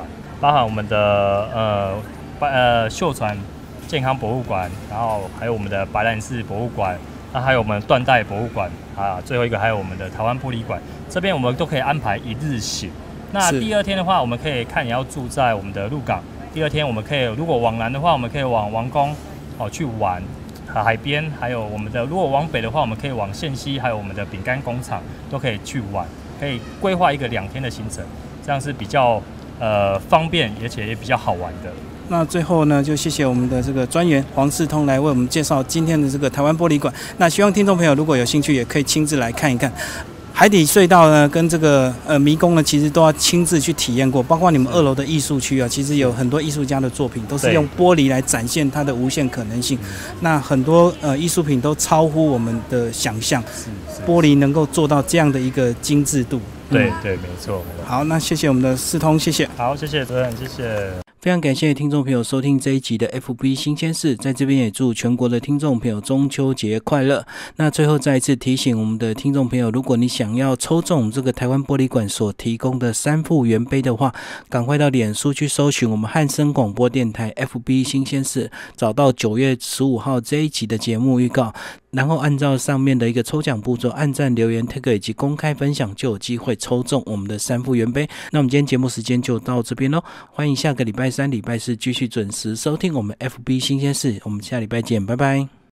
包含我们的呃呃秀传健康博物馆，然后还有我们的白兰氏博物馆，那还有我们断代博物馆啊，最后一个还有我们的台湾玻璃馆，这边我们都可以安排一日行。那第二天的话，我们可以看你要住在我们的鹿港。第二天我们可以，如果往南的话，我们可以往王宫哦去玩，海边，还有我们的如果往北的话，我们可以往线溪，还有我们的饼干工厂都可以去玩，可以规划一个两天的行程，这样是比较呃方便，而且也比较好玩的。 那最后呢，就谢谢我们的这个专员黄世通来为我们介绍今天的这个台湾玻璃馆。那希望听众朋友如果有兴趣，也可以亲自来看一看。海底隧道呢，跟这个呃迷宫呢，其实都要亲自去体验过。包括你们二楼的艺术区啊，其实有很多艺术家的作品，都是用玻璃来展现它的无限可能性。那很多呃艺术品都超乎我们的想象，玻璃能够做到这样的一个精致度。 对对，没错。 好，那谢谢我们的世通，谢谢。 好，谢谢主任，谢谢。 非常感谢听众朋友收听这一集的 F B 新鲜事，在这边也祝全国的听众朋友中秋节快乐。那最后再一次提醒我们的听众朋友，如果你想要抽中这个台湾玻璃馆所提供的三副圆杯的话，赶快到脸书去搜寻我们汉声广播电台 F B 新鲜事，找到九月十五号这一集的节目预告，然后按照上面的一个抽奖步骤，按赞、留言、tag 以及公开分享，就有机会抽中我们的三副圆杯。那我们今天节目时间就到这边咯，欢迎下个礼拜三、礼拜四继续准时收听我们 F B 新鲜事，我们下礼拜见，拜拜。